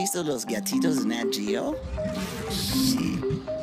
visto los gatitos de Nat Geo? Sí.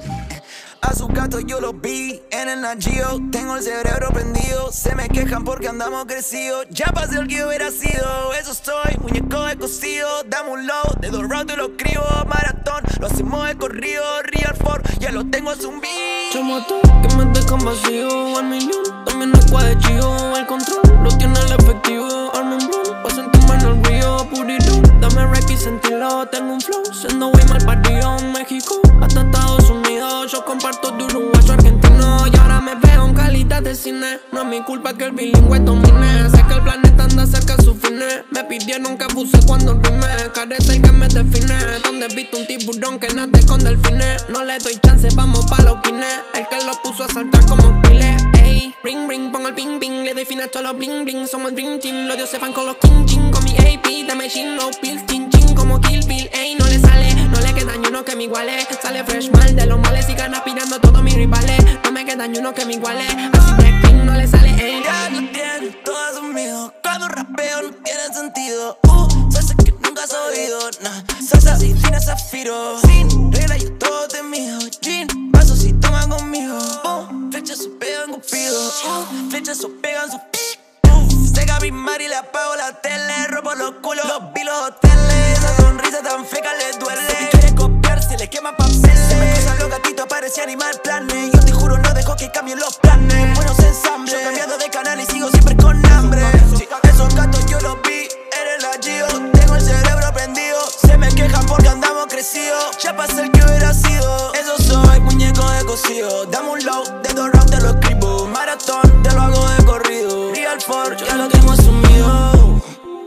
A sus gatos yo los vi en el Nat Geo. Tengo el cerebro prendido. Se me quejan porque andamos crecidos. Ya pasé el que hubiera sido. Eso estoy, muñeco de cocido. Dame un low, de 2 rounds te lo escribo. Maratón, lo hacemos de corrido. Real for, ya lo tengo zumbido. Chamo tú, que me dejan vacío. Al millón, también no es cuadechillo. El control, lo tiene el efectivo. Arme un blunt, pa' sentirme en el río. Purirón, dame rec y sentirlo. Tengo un flow, siendo way mal partido. México, hasta Estados Unidos. Yo comparto de uruguayo argentino. Y ahora me veo en calidad de cine. No es mi culpa que el bilingüe domine. Sé que el planeta anda cerca de su fines. Me pidieron que abuse cuando rime. Carece el que me define. Donde he visto un tiburón que nade con delfines. No le doy chance, vamos pa' los guines. El que lo puso a saltar como pile. Ey, ring ring, pongo el ping ping. Le doy fin a todos los bling bling. Somos el dream team. Los dioses van con los king ching. Con mi AP, dame chin, no pills, chin chin. Como Kill Bill, ey, no le sale. No le queda ni uno que me iguale. Sale fresh mal de los males. Sigan aspirando todos mis rivales. No me queda ni uno que me iguale. Así de ping no le sale, ey. Ya lo tienen todos míos. Cuando rapeo no tiene sentido. Salsa que nunca has oído, nah. Salsa sin zafiro. Sin regla yo todo te mido. Gin, vasos si toman conmigo. Flechas se pegan cupido. Flechas se pegan su Sega mi Mari, le apago la tele. Robo los culos, los vi los hoteles. Esa sonrisa tan feca le duele. Si quiere copiar, se le quema papeles. Se me cruzan los gatitos, parece animal planes. Yo te juro, no dejo que cambien los planes. Buenos ensambles, yo cambiando de canal y sigo siempre con hambre. Esos gatos yo los vi en el Nat Geo. Tengo el cerebro prendido. Se me quejan porque andamos crecidos. Ya pasé el que hubiera sido. Eso soy, muñeco de cocido. Dame un low, de 2 rounds te lo escribo. Maratón, te lo hago de corrido. Real for, ya lo tengo asumido.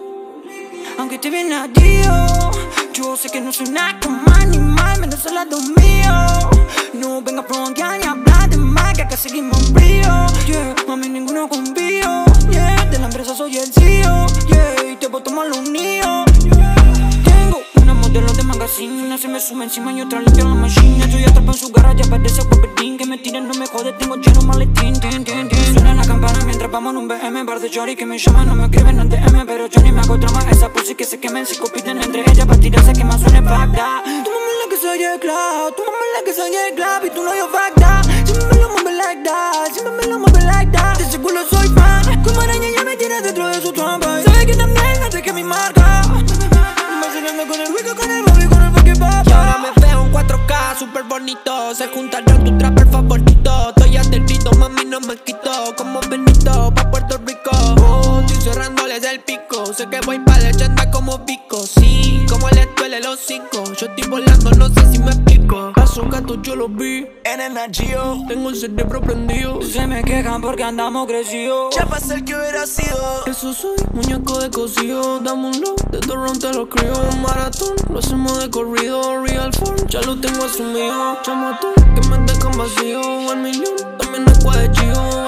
Aunque te viene a Geo, yo sé que no soy nada como animal, menos al lado mío. No venga a frontear ni a hablar de más, que acá seguimos frío. Yeah, mami, ninguno confío. Yeah, de la empresa soy el CEO. Yeah, y te puedo tomar los niños. Tengo una modelo de magazine, una se me sube encima y otra limpia la machine. Estoy atrapado en su garra, ya parece Wolverine. Que me tiren, no me jode, tengo lleno maletín. Suena la campana mientras vamos en un BM. Bar de Jory que me llaman, no me escriben en DM. Pero yo ni me hago drama, esa pussy que se quemen. Si compiten entre ellas para tirarse que más suene Bagdad. Tu mamá es la que soy el club, tu mamá es la que soy el club. Y tú no yo Bagdad, siempre me lo mueve like that, siempre me lo mueve like that. De seguro soy fan, como araña ya me tiene dentro de su trampa. Sabe que también no sé que mi marca. Imaginando con el rico, con el Bobby, con el fucking papa. Y ahora me veo en 4K, super bonito. Se juntaron tu trapper favorito. Estoy aterrito, mami, no me quito. Como Benito, pa' Puerto Rico. Estoy cerrándoles el pico. Sé que voy pa' leyenda como pico. Sí, como les duele los 5. Yo estoy volando, no sé si me explico. A esos gatos yo los vi en el Nat Geo. Tengo el cerebro prendido. Se me quejan porque andamos crecidos. Ya pasé el que hubiera sido. Eso soy, muñeco de cocido. Dame un low, de 2 rounds te lo escribo. Maratón, lo hacemos de corrido. Real form, ya lo tengo asumido. Chamo tú, que me dejan vacío. Al millón, también no es cuadechillo.